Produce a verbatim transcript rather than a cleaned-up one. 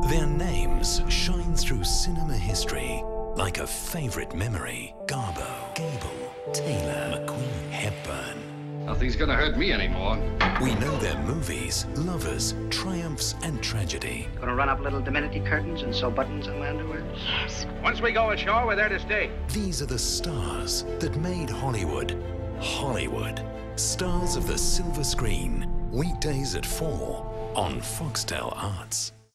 Their names shine through cinema history like a favorite memory. Garbo, Gable, Taylor, McQueen, Hepburn. Nothing's gonna hurt me anymore. We know their movies, lovers, triumphs, and tragedy. Gonna run up little dimity curtains and sew buttons on my underwear? Yes. Once we go ashore, we're there to stay. These are the stars that made Hollywood, Hollywood. Stars of the silver screen. Weekdays at four on Foxtel Arts.